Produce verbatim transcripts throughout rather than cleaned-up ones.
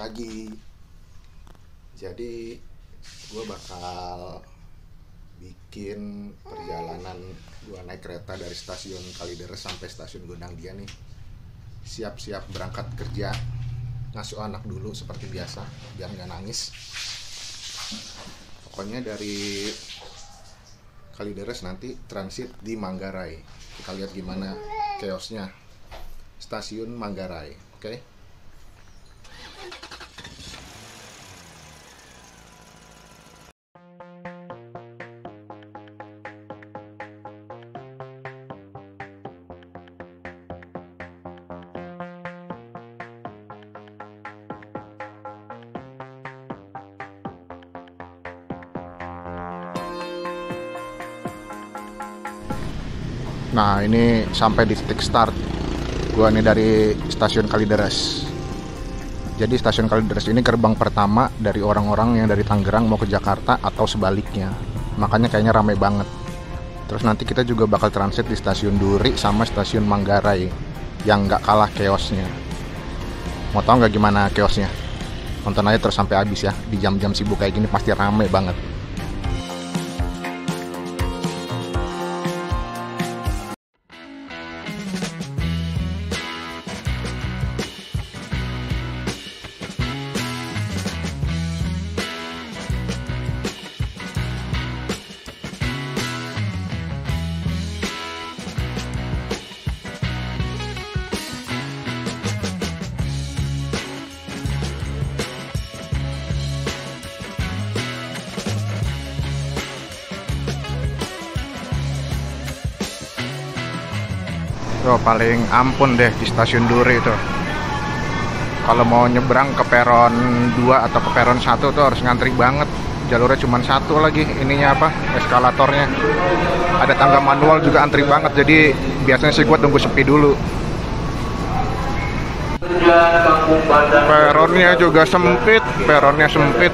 lagi. Jadi gue bakal bikin perjalanan gue naik kereta dari stasiun Kalideres sampai stasiun Gondangdia nih. Siap-siap berangkat kerja, ngasuh anak dulu seperti biasa biar nggak nangis. Pokoknya dari Kalideres nanti transit di Manggarai. Kita lihat gimana chaosnya stasiun Manggarai, oke? Okay? Nah, ini sampai di titik start. Gua nih dari stasiun Kalideres. Jadi stasiun Kalideres ini gerbang pertama dari orang-orang yang dari Tangerang mau ke Jakarta atau sebaliknya. Makanya kayaknya ramai banget. Terus nanti kita juga bakal transit di stasiun Duri sama stasiun Manggarai yang nggak kalah chaosnya. Mau tau nggak gimana chaosnya? Nonton aja terus sampai habis ya. Di jam-jam sibuk kayak gini pasti ramai banget. Tuh, paling ampun deh di stasiun Duri itu. Kalau mau nyebrang ke peron dua atau ke peron satu tuh harus ngantri banget. Jalurnya cuma satu lagi, ininya apa? Eskalatornya. Ada tangga manual juga antri banget. Jadi biasanya sih gue tunggu sepi dulu. Peronnya juga sempit, peronnya sempit.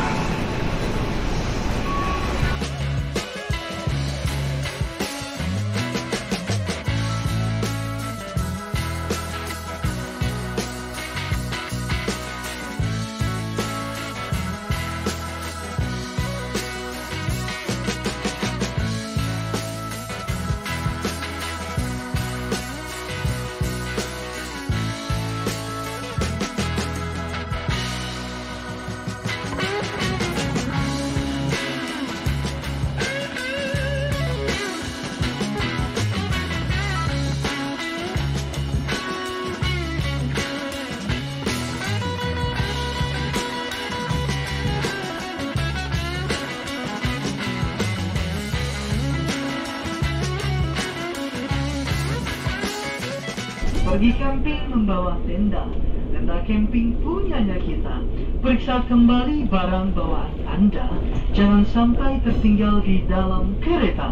Pergi camping membawa tenda. Tenda camping punyanya kita. Periksa kembali barang bawaan Anda. Jangan sampai tertinggal di dalam kereta.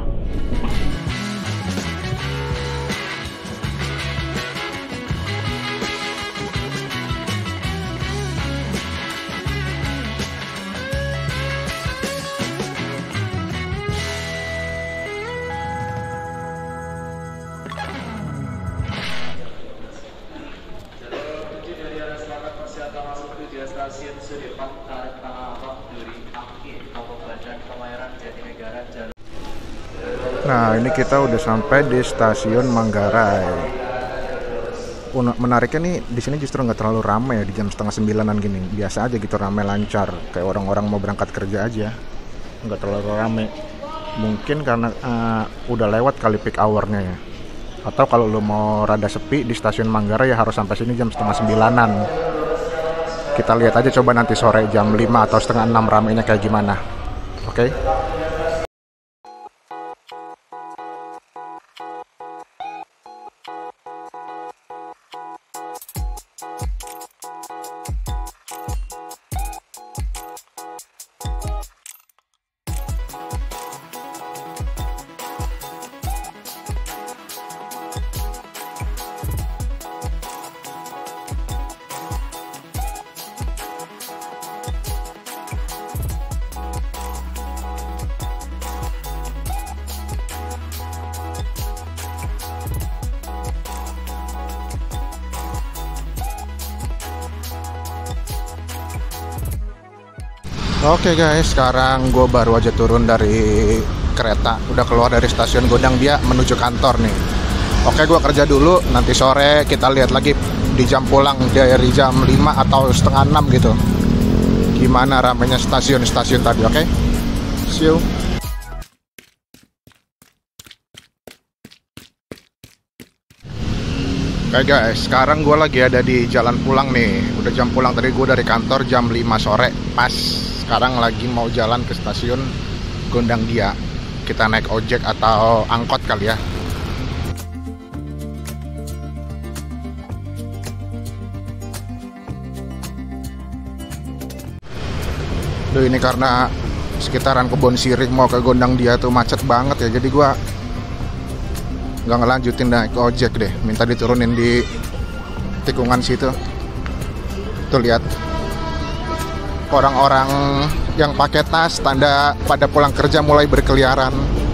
Stasiun Sudirman, Tarik Tanah Abang, Duri, Angke, Kabupaten Kemayoran, Jatinegara, Jalur. Nah, ini kita udah sampai di stasiun Manggarai. Menariknya nih, di sini justru nggak terlalu ramai ya di jam setengah sembilanan gini. Biasa aja gitu, ramai lancar, kayak orang-orang mau berangkat kerja aja. Nggak terlalu ramai. Mungkin karena uh, udah lewat kali peak hour-nya ya. Atau kalau lo mau rada sepi di stasiun Manggarai ya harus sampai sini jam setengah sembilanan. Kita lihat aja coba nanti sore jam lima atau setengah enam ramainya kayak gimana. Oke? Okay? Oke guys, sekarang gue baru aja turun dari kereta, udah keluar dari stasiun Gondang Dia menuju kantor nih. Oke, gue kerja dulu, nanti sore kita lihat lagi di jam pulang dari jam lima atau setengah enam gitu. Gimana ramenya stasiun-stasiun tadi, oke? See you. Oke guys, sekarang gue lagi ada di jalan pulang nih. Udah jam pulang tadi, gue dari kantor jam lima sore. Pas sekarang lagi mau jalan ke stasiun Gondang Dia. Kita naik ojek atau angkot kali ya. Duh, ini karena sekitaran Kebon Sirih mau ke Gondang Dia tuh macet banget ya. Jadi gue nggak ngelanjutin naik ojek deh, minta diturunin di tikungan situ. Tuh lihat orang-orang yang pakai tas, tanda pada pulang kerja mulai berkeliaran.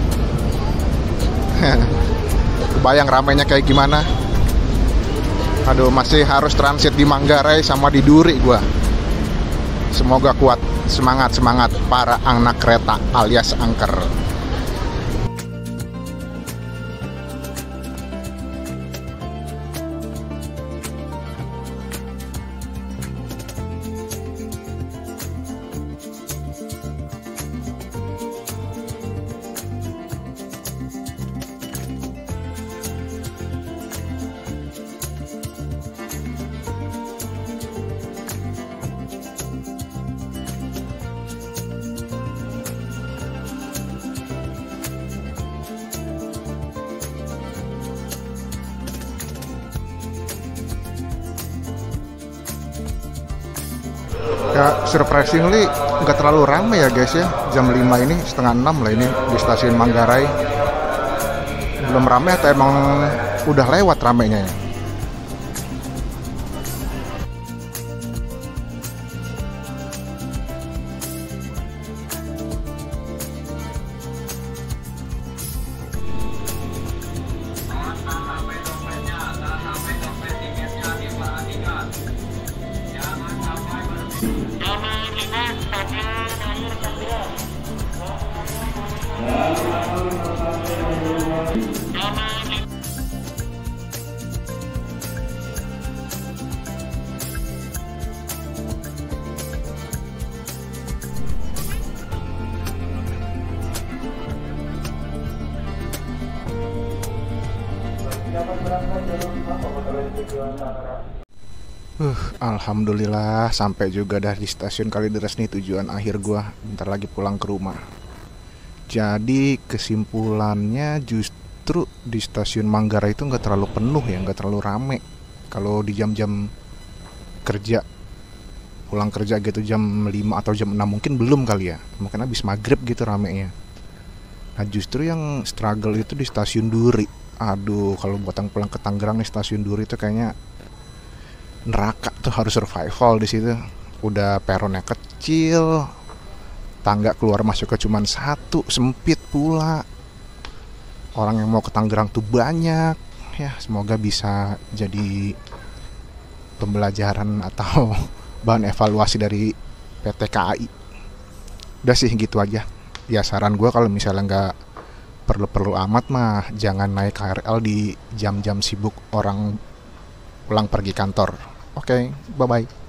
Kebayang ramainya kayak gimana. Aduh, masih harus transit di Manggarai sama di Duri gua. Semoga kuat, semangat semangat para anak kereta alias angker. Ya, surprisingly nggak terlalu ramai ya guys ya. Jam lima ini, setengah enam lah ini di stasiun Manggarai. Belum ramai atau emang udah lewat ramainya ya? Uh, Alhamdulillah sampai juga dah di stasiun Kalideres nih, tujuan akhir gua. Bentar lagi pulang ke rumah. Jadi kesimpulannya justru di stasiun Manggarai itu nggak terlalu penuh ya, nggak terlalu rame. Kalau di jam-jam kerja, pulang kerja gitu jam lima atau jam enam mungkin belum kali ya. Mungkin habis maghrib gitu ramenya. Nah justru yang struggle itu di stasiun Duri. Aduh, kalau buat yang pulang ke Tangerang nih, stasiun Duri itu kayaknya neraka tuh, harus survival di situ. Udah peronnya kecil, tangga keluar masuknya cuma satu, sempit pula. Orang yang mau ke Tangerang tuh banyak. Ya, semoga bisa jadi pembelajaran atau bahan evaluasi dari P T K A I. Udah sih gitu aja. Ya saran gue kalau misalnya nggak perlu-perlu amat mah jangan naik K R L di jam-jam sibuk orang pulang pergi kantor. Oke, okay, bye-bye.